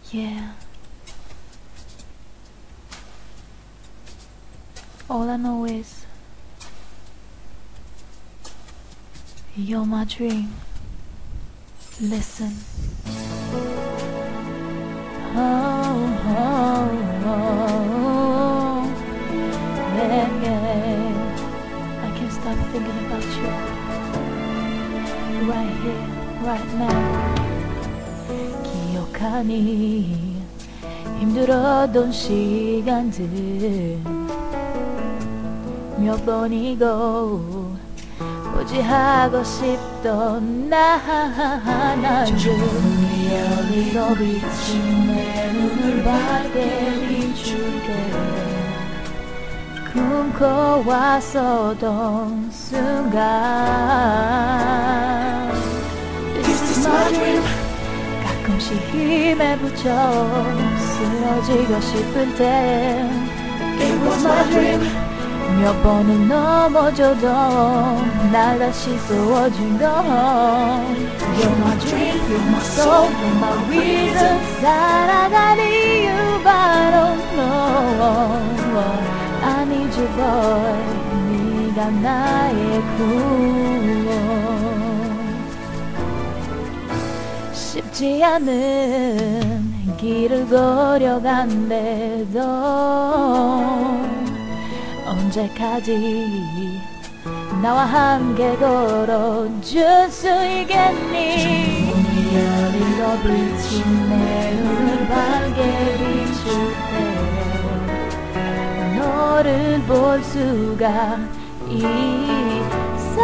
Yeah. All I know is you're my dream. Listen. Oh, oh, oh, yeah, yeah. I can't stop thinking about you. Right here, right now. 기억하니 힘들었던 시간들 몇 번이고 고지하고 싶던 나는 여리로 비친 내 눈을 밝게 비출게 꿈꿔왔었던 순간 This is my dream 가끔씩 힘에 부쳐 쓰러지고 싶을 때 It was my dream 몇 번은 넘어져도 날 다시 세워준 건 You're my dream, you're my soul, you're my reason 살아갈 이유 I don't know I need you boy 네가 나의 구원 쉽지 않은 길을 걸어간대도 언제까지 나와 함께 걸어줄 수 있겠니 여리로 비친 내 눈을 밝게 비출 때 너를 볼 수가 있어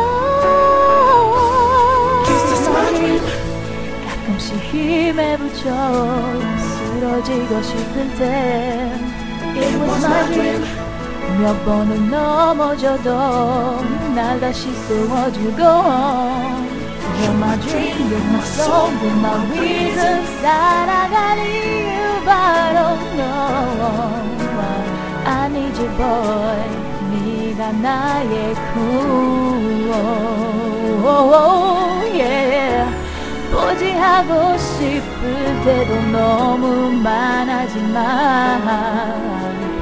가끔씩 힘에 부쳐 쓰러지고 싶을 때 It was my dream 몇 번은 넘어져도 날 다시 세워주고 You're my dream, you're my soul, you're my reason 살아갈 이유 I don't know I need you boy 네가 나의 구원 yeah. 포기하고 싶을 때도 너무 많아지만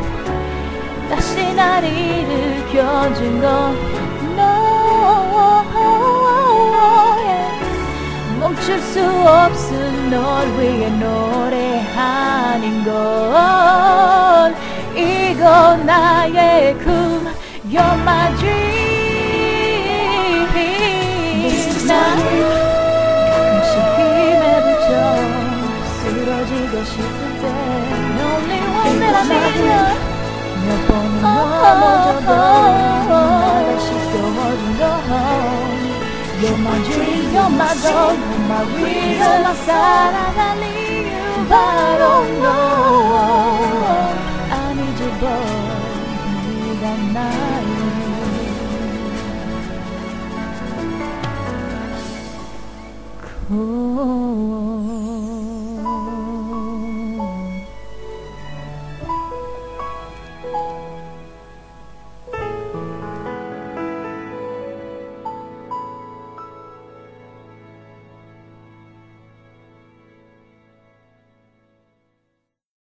다시 날 일으켜준 건 너 멈출 수 없음 널 위해 노래하는 건 이거 나의 꿈 You're my dream 가끔씩 힘에 부쳐 쓰러지고 싶을 때 The only one that I need 몇 번은 넘어져도 날 다시 세워준 건 You're my dream, you're my soul, you're my reason 살아갈 이유 I don't know I need you boy 네가 나의 구원